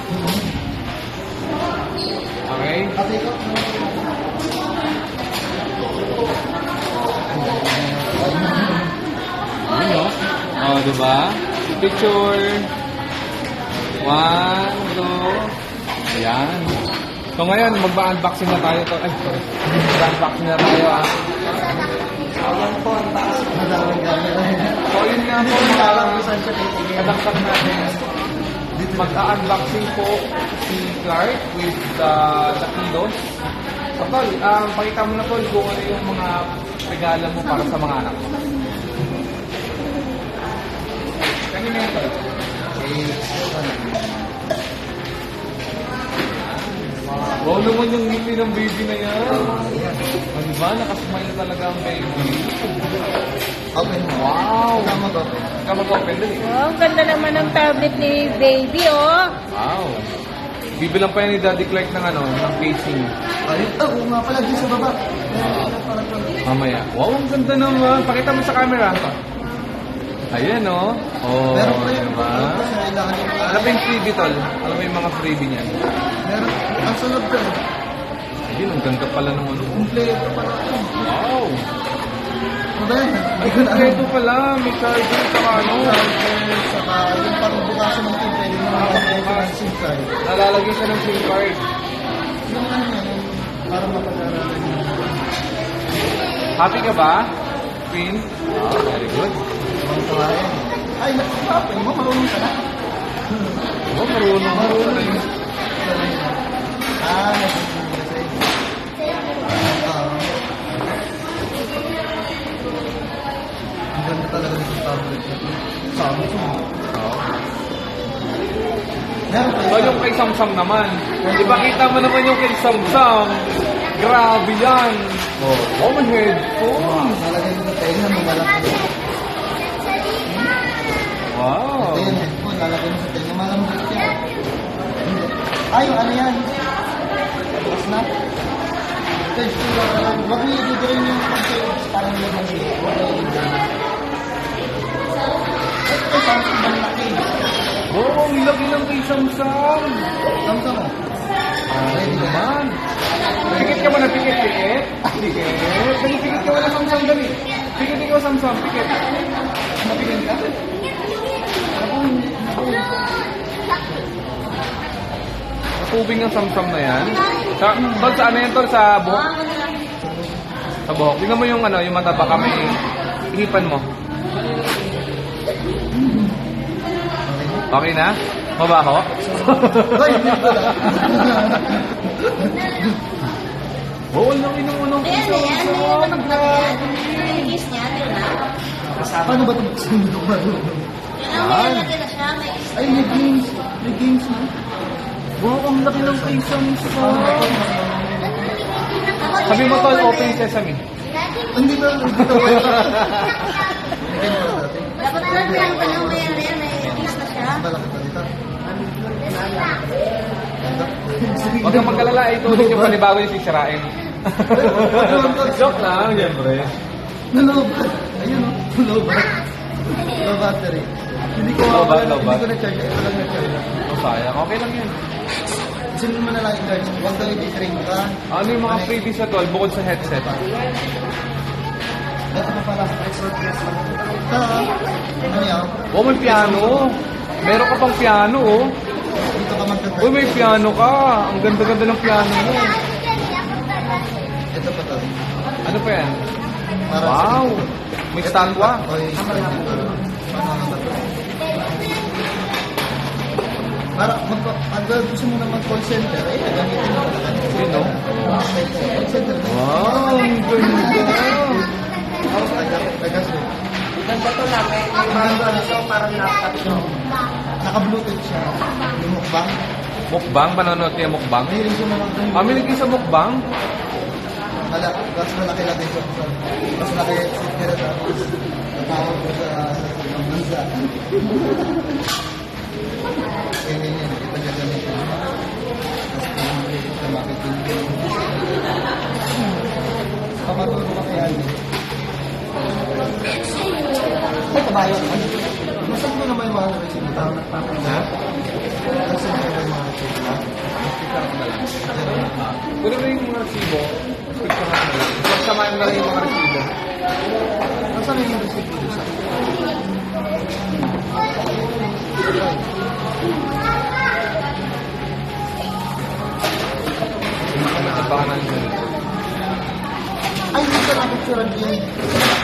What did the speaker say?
Okay? Ano? Oh, diba? Picture. 1, 2. Ayan. So ngayon, mag-unboxing na tayo to. Ay, sorry. Mag-unboxing na tayo ah. So yun nga po, kadaktak natin. Mag-unboxing po si Clark with the kilos. So tol, pakita mo na tol kung ano yung mga regalo mo para sa mga anak mo. Kanina yun tol. Wow naman yung ngiti ng baby na yan. O diba? Nakasmile talaga ang baby. Open mo. Wow! Kamag-open din eh. Oh, ganda naman ng tablet ni baby, oh. Wow! Bibilang pa yan ni Daddy Clark ng ano, ng facing. Ayun, oo nga pala din sa baba. Mamaya. Wow, ang ganda naman. Pakita mo sa camera. Ayan, oh. Oh, Meron pa yun. diba? Ano ba yung freebie, tol? Ano ba yung mga freebie niyan? Meron. Ang sunod ko. Ayun, ang ganda pala ng ano. Kompleto pala. Wow! Ano ba yan? Ay, kompleto pala. May charger sa ano. Charger, saka yung parang bukasan ng team, pwede mo mga SIM card. Nalalagay siya ng SIM card. Yung ano yan, para mapag-aralan nyo. Happy ka ba, Queen? Oh, very good. Ang tawain. Ay, nakapapin mo, marunong ka na. Oh, marunong. Ah, nagsisimula kasi. Ang ganda talaga ng tablet na ito. Samsung. Meron pa Oh, yung kay Samsung naman. Di ba kita mo naman yung kay Samsung? Grabe yan. Oh, my headphone. Nalagay mo sa tenga, mamalaki. Wow. Ito yung headphone, nalagay mo sa tenga, malambot yan. Ay, yung ano yan? Tapos na? Ito yung wag niyo i-drain yung pag-sales parang yung mag-sales. Wag niyo i-drain. Ito, Samsung malaki. Oh, ang laki ng kay Samsung. Samsung mo? Ready naman. Pikit ka mo na pikit. Pikit. Pikit ka mo na Samsung dali. Pikit ikaw Samsung. Pikit. Mapigil ka? Tubig ng Samsung na yan. Tol, sa ano yan tol? Sa buhok? Sa buhok. Tingnan mo yung ano, yung mata baka may ihipan mo. Okay na? Mabaho? Hoy, hindi pala. Oo, lang inuunong Ayan, kay ayan. Samsung. Grabe. Release niya, di ba? Paano ba ito buksan mo ito? Yan, may lagay na siya. May Ay, may games. May games na. Wow, ang laki ng kay Samsung. Sabi mo tol, open sesame. Hindi ba? Hindi ba? dapat lang lang pa lang may release na siya. Malaki pa dito. Huwag kang magkalala, ito ulit yung panibago yung sisirain. Joke lang, siyempre. Nalobat. Ayun o. Nalobat. Low battery. Hindi ko Lobat. Hindi ko na-charge. Ito lang na-charge. Oh, sayang. Okay lang yun. Sino mo na lang i-charge? Huwag daw i-train ka. Ano yung mga freebies na tol, bukod sa headset? Ito pa pala. Ito. Ano yan? Oh, may piano. Meron ka pang piano, oh. Dito ka magta-charge. Uy, may piano ka. Ang ganda-ganda ng piano mo. Ito pa to. Ano pa yan? Para Wow! May statwa. Oy. Para pag gusto mo na mag-call center, eh, gamitin mo na ganito. Yun, no? Call center. Wow! Ang ganda. Tagas mo. Ganda to lang. Parang laptop. Naka-bluetooth siya. Yung mukbang. Mukbang? Panonood niya mukbang? Mahilig siya naman doon. Kami naging sa mukbang? Mas malaki natin siya. Mas malaki tira tapos natawag ko sa ibang bansa. Kaya ganyan, kita niya ganito. Tapos pinamili ko sa marketing. Pamatulong ka kaya niya. Ay, kabayan. Masag mo naman yung mga receipt. Ha? Masag mo naman yung mga receipt. Kunin mo yung mga resibo. Picture na lang. Pagsamahin na lang yung mga resibo. Nasaan na yung receipt dito sa? Baka na yun. Ay, dito na picture din.